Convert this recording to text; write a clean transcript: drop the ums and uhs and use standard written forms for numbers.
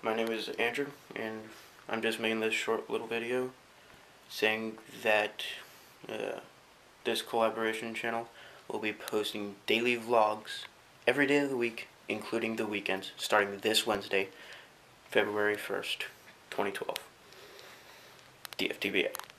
My name is Andrew, and I'm just making this short little video saying that this collaboration channel will be posting daily vlogs every day of the week, including the weekends, starting this Wednesday, February 1st, 2012. DFTBA.